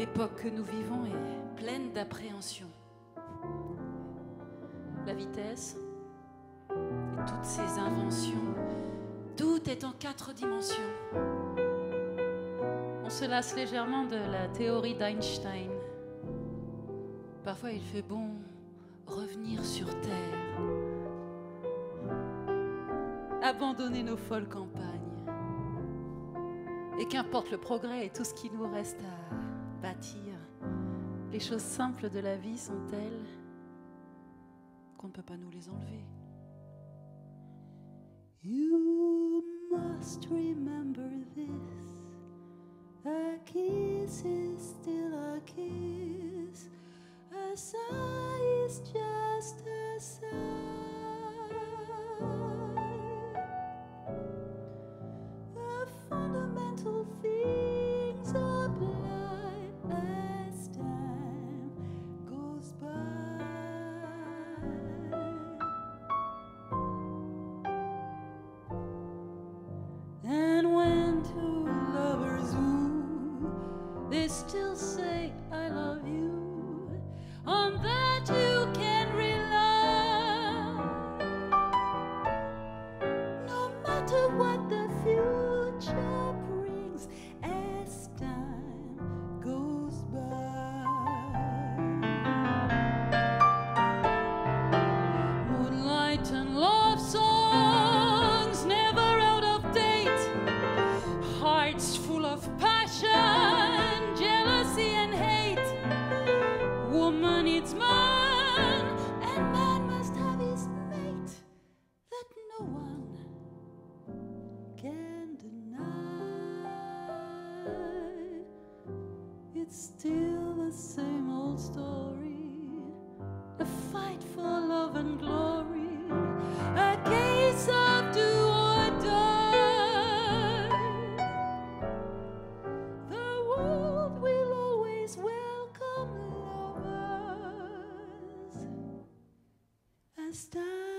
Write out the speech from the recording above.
L'époque que nous vivons est pleine d'appréhension. La vitesse et toutes ces inventions, tout est en 4 dimensions. On se lasse légèrement de la théorie d'Einstein. Parfois il fait bon revenir sur Terre, abandonner nos folles campagnes. Et qu'importe le progrès et tout ce qui nous reste à bâtir, les choses simples de la vie sont telles qu'on ne peut pas nous les enlever. You must remember this. A kiss is still a kiss. A sigh is just a sigh. The fundamental things apply as time goes by. And when two lovers woo, they still say I love you. On that you can rely. No matter what the future brings as time goes by. Moonlight and love songs never out of date. Hearts full of passion, jealousy and hate. Woman needs man, and man must have his mate. That no one can deny. It's still the same old story. A fight for love and glory. A case of do or die. The world will always welcome lovers as time